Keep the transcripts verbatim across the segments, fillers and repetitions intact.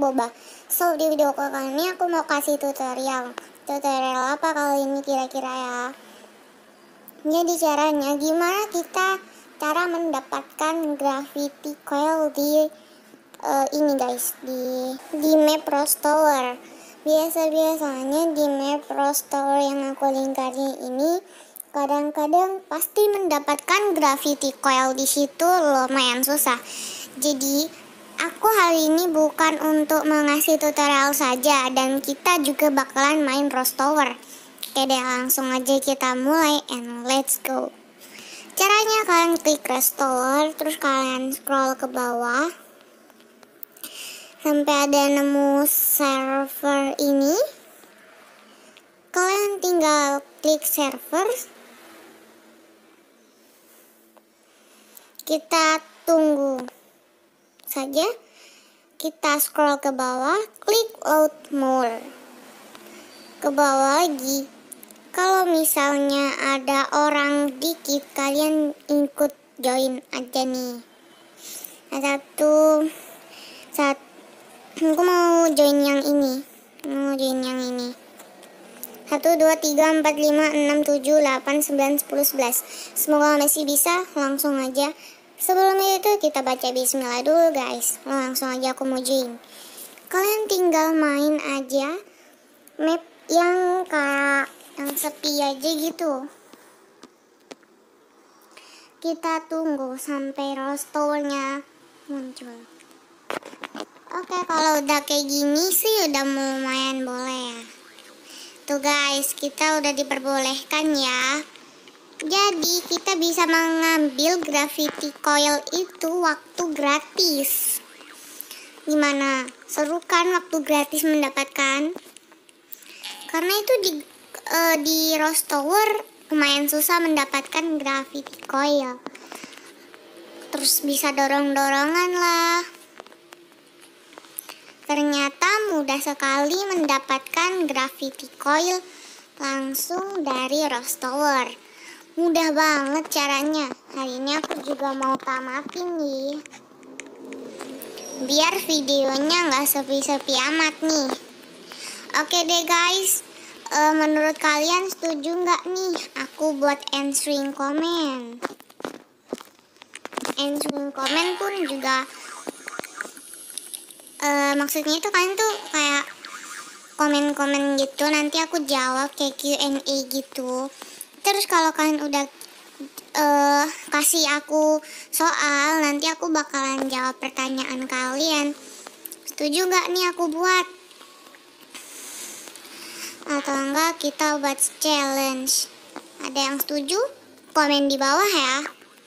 boba. So di video kali ini aku mau kasih tutorial. Tutorial apa kali ini kira-kira ya? Jadi caranya gimana kita cara mendapatkan gravity coil di uh, ini guys, di di map Rose Tower. Biasa-biasanya di map Rose Tower yang aku lingkarin ini kadang-kadang pasti mendapatkan gravity coil di situ lumayan susah. Jadi aku hari ini bukan untuk mengasih tutorial saja, dan kita juga bakalan main Rose Tower. Oke deh, langsung aja kita mulai and let's go. Caranya kalian klik Rose Tower, terus kalian scroll ke bawah sampai ada nemu server ini. Kalian tinggal klik server. Kita tunggu saja. Kita scroll ke bawah, klik load more. Ke bawah lagi. Kalau misalnya ada orang dikit, kalian ikut join aja nih. Satu, satu, aku mau join yang ini. Mau join yang ini. Satu, dua, tiga, empat, lima, enam, tujuh, delapan, sembilan, sepuluh, sebelas. Semoga masih bisa. Langsung aja. Sebelum itu kita baca bismillah dulu guys. Langsung aja aku mau join. Kalian tinggal main aja map yang kayak yang sepi aja gitu. Kita tunggu sampai Rose Tower-nya muncul. Oke, kalau udah kayak gini sih udah mau lumayan boleh ya. Tuh guys, kita udah diperbolehkan ya. Jadi kita bisa mengambil gravity coil itu waktu gratis. Gimana? Seru kan waktu gratis mendapatkan? Karena itu di uh, di Rose Tower lumayan susah mendapatkan gravity coil. Terus bisa dorong-dorongan lah. Ternyata mudah sekali mendapatkan gravity coil langsung dari Rose Tower. Mudah banget caranya. Hari ini aku juga mau tamatin nih, biar videonya nggak sepi-sepi amat nih. Oke deh guys, e, menurut kalian setuju nggak nih aku buat answering comment? Answering comment pun juga e, maksudnya itu kalian tuh kayak komen-komen gitu, nanti aku jawab kayak Q and A gitu. Terus kalau kalian udah uh, kasih aku soal, nanti aku bakalan jawab pertanyaan kalian. Setuju gak nih aku buat? Atau enggak kita buat challenge? Ada yang setuju? Komen di bawah ya.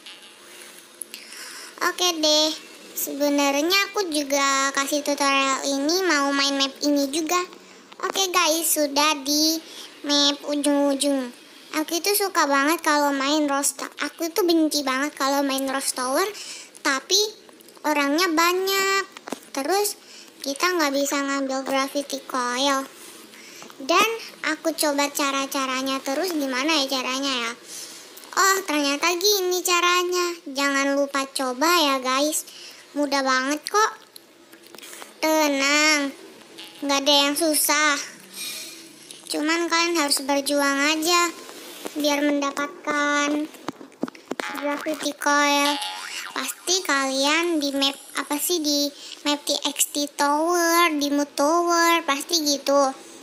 Oke deh, sebenarnya aku juga kasih tutorial ini mau main map ini juga. Oke guys, sudah di map ujung-ujung. Aku itu suka banget kalau main Rose Tower. Aku itu benci banget kalau main Rose Tower, tapi orangnya banyak. Terus kita nggak bisa ngambil gravity coil. Dan aku coba cara-caranya terus, gimana ya caranya ya? Oh, ternyata gini caranya. Jangan lupa coba ya guys. Mudah banget kok. Tenang, nggak ada yang susah. Cuman kalian harus berjuang aja biar mendapatkan gravity coil. Pasti kalian di map apa sih, di map T X T Tower, di Mood Tower, pasti gitu.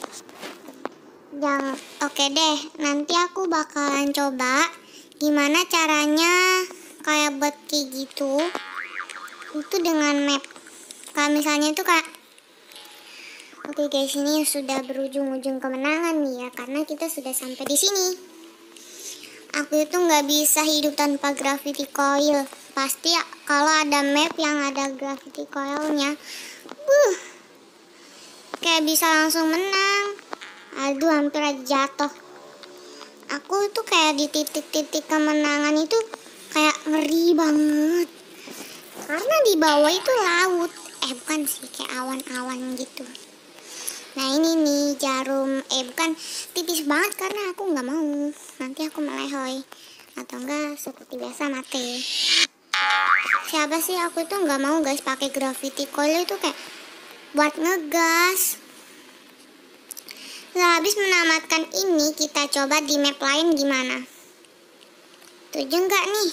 Yang oke deh, nanti aku bakalan coba gimana caranya kayak buat kayak gitu. Itu dengan map kayak misalnya itu kayak, oke guys, ini sudah berujung-ujung kemenangan nih ya, karena kita sudah sampai di sini. Aku itu nggak bisa hidup tanpa gravity coil. Pasti kalau ada map yang ada gravity coilnya, buh, kayak bisa langsung menang. Aduh, hampir aja jatuh. Aku itu kayak di titik-titik kemenangan itu kayak ngeri banget. Karena di bawah itu laut. Eh bukan sih, kayak awan-awan gitu. Nah ini nih jarum, eh bukan, tipis banget karena aku nggak mau. Nanti aku melehoi. Atau enggak seperti biasa mati. Siapa sih, aku itu nggak mau guys pakai gravity coil itu kayak buat ngegas. Nah, habis menamatkan ini, kita coba di map lain gimana. Setuju nggak nih?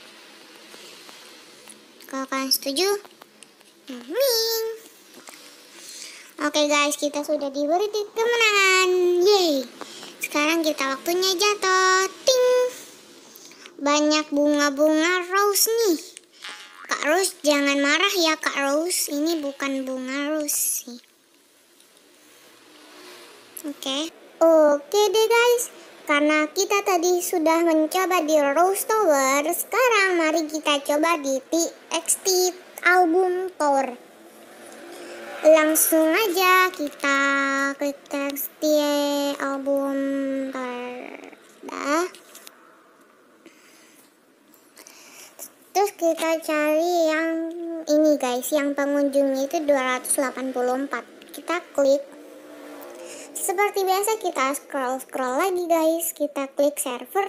Kalau kalian setuju, amin. Oke guys, kita sudah diberi kemenangan. Yeay. Sekarang kita waktunya jatuh. Ting. Banyak bunga-bunga rose nih. Kak Rose, jangan marah ya Kak Rose. Ini bukan bunga rose sih. Oke. Oke deh guys. Karena kita tadi sudah mencoba di Rose Tower, sekarang mari kita coba di T X T Album Tower. Langsung aja kita klik T X T Album Tower. Dah. Terus kita cari yang ini guys, yang pengunjungnya itu dua ratus delapan puluh empat. Kita klik. Seperti biasa kita scroll-scroll lagi guys. Kita klik server.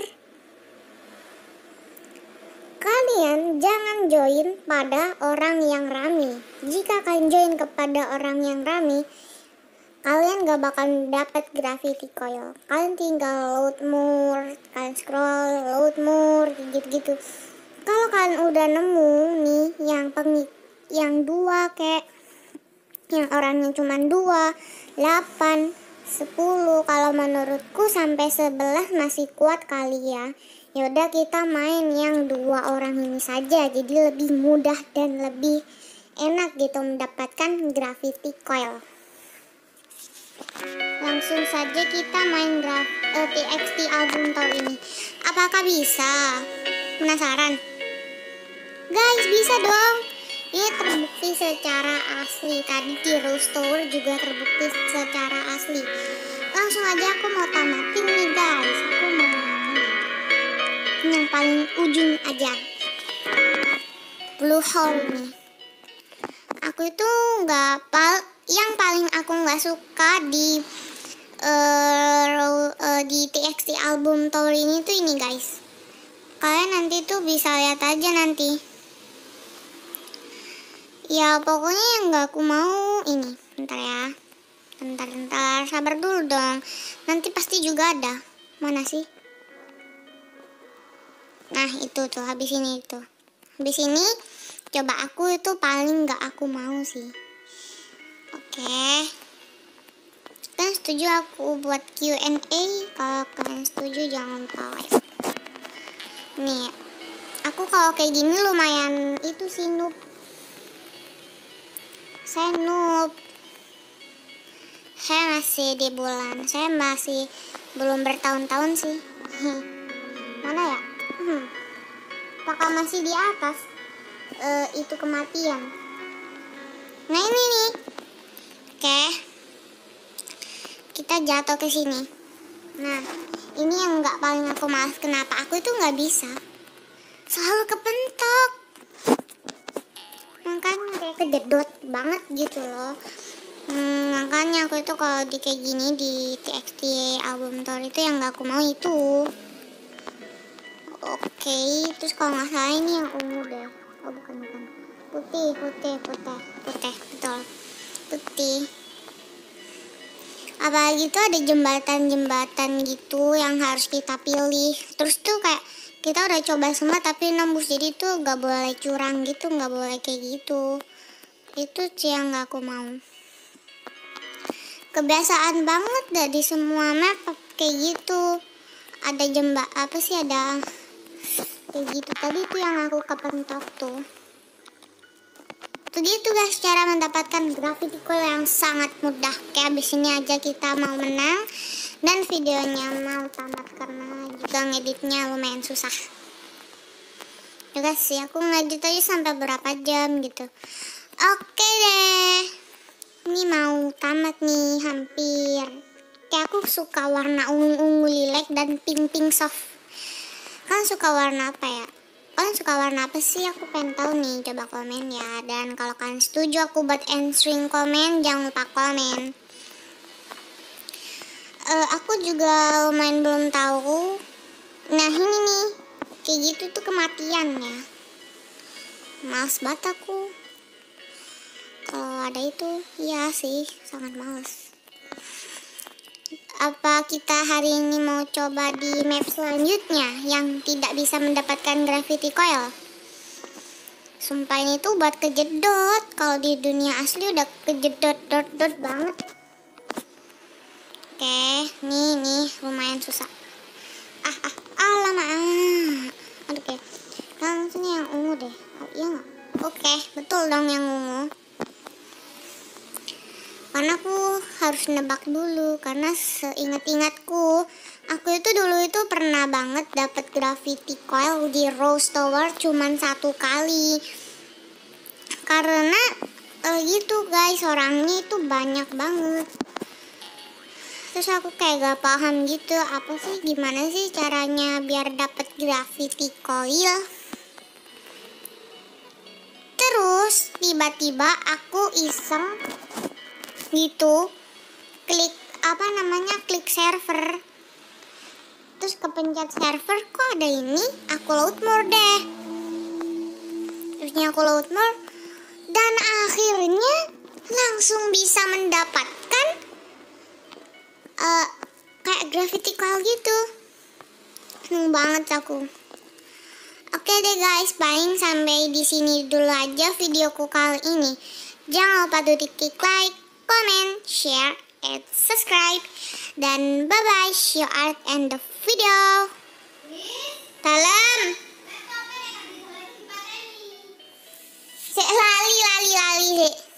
Kalian jangan join pada orang yang rame. Jika kalian join kepada orang yang rame, kalian gak bakal dapat gravity coil. Kalian tinggal load more, kalian scroll, load more, gitu-gitu. Kalau kalian udah nemu nih yang pengik yang dua kayak yang orangnya cuma dua, delapan, sepuluh, kalau menurutku sampai sebelas masih kuat kali ya. Yaudah kita main yang dua orang ini saja, jadi lebih mudah dan lebih enak gitu mendapatkan gravity coil. Langsung saja kita main graf uh, T X T Album Tower ini. Apakah bisa? Penasaran? Guys, bisa dong. Ini terbukti secara asli. Tadi di Rose Tower juga terbukti secara asli. Langsung aja aku mau tamatin nih guys. Aku mau yang paling ujung aja. Blue hole nih. Aku itu nggak pal, yang paling aku nggak suka di uh, uh, di T X T Album Tower ini tuh ini guys. Kalian nanti tuh bisa lihat aja nanti. Ya pokoknya yang gak aku mau ini. Bentar ya. Bentar, bentar. Sabar dulu dong. Nanti pasti juga ada. Mana sih? Nah itu tuh. Habis ini itu. Habis ini. Coba aku itu paling gak aku mau sih. Oke. Kalian setuju aku buat Q and A? Kalau kalian setuju jangan lupa like. Nih. Aku kalau kayak gini lumayan itu sih noob. Saya noob. Saya masih di bulan. Saya masih belum bertahun-tahun sih. Mana ya? Hmm. Apakah masih di atas? Uh, itu kematian. Nah ini nih. Oke. Kita jatuh ke sini. Nah, ini yang nggak paling aku malas. Kenapa? Aku itu nggak bisa. Selalu kepentok. Makanya kayak kejedot banget gitu loh. hmm, Makanya aku itu kalau di kayak gini di T X T Album Tower itu yang gak aku mau itu. Oke, terus kalau nggak salah ini yang ungu deh. Oh bukan bukan putih putih putih putih betul putih. Apalagi tuh ada jembatan-jembatan gitu yang harus kita pilih. Terus tuh kayak kita udah coba semua tapi nembus, jadi tuh gak boleh curang gitu, gak boleh kayak gitu. Itu sih yang gak aku mau. Kebiasaan banget dah di semua map kayak gitu. Ada jembatan apa sih, ada kayak gitu. Tadi tuh yang aku kepentok tuh. Itu gitu guys cara mendapatkan gravity coil yang sangat mudah. Kayak abis ini aja kita mau menang. Dan videonya mau tamat karena juga ngeditnya lumayan susah. Juga sih aku ngedit aja sampai berapa jam gitu. Oke deh. Ini mau tamat nih hampir. Kayak aku suka warna ungu-ungu lilac dan pink-pink soft. Kalian suka warna apa ya? Kalian suka warna apa sih? Aku pengen tahu nih. Coba komen ya. Dan kalau kalian setuju aku buat answering komen, jangan lupa komen. Uh, aku juga lumayan belum tahu. Nah ini nih, kayak gitu tuh kematiannya. Males banget aku. Kalau ada itu, iya sih, sangat males. Apa kita hari ini mau coba di map selanjutnya yang tidak bisa mendapatkan gravity coil? Sumpah ini tuh buat kejedot. Kalau di dunia asli udah kejedot dot dot banget. Oke, nih nih lumayan susah. Ah ah alamak. Ah. Oke, langsung yang ungu deh. Oh, iya nggak? Oke, betul dong yang ungu. Karena aku harus nebak dulu, karena seingat-ingatku aku itu dulu itu pernah banget dapat gravity coil di Rose Tower cuman satu kali. Karena eh, gitu guys, orangnya itu banyak banget. Terus aku kayak gak paham gitu, apa sih gimana sih caranya biar dapat gravity coil. Terus tiba-tiba aku iseng gitu, klik apa namanya klik server, terus kepencet server, kok ada ini, aku load more deh. Terusnya aku load more dan akhirnya langsung bisa mendapatkan uh, kayak gravity coil gitu. Seneng banget aku. Oke deh guys, paling sampai di sini dulu aja videoku kali ini. Jangan lupa tuh di klik like, comment, share, and subscribe. Dan bye-bye, see you at end of video. Dalam. Lali, lali, lali, lali.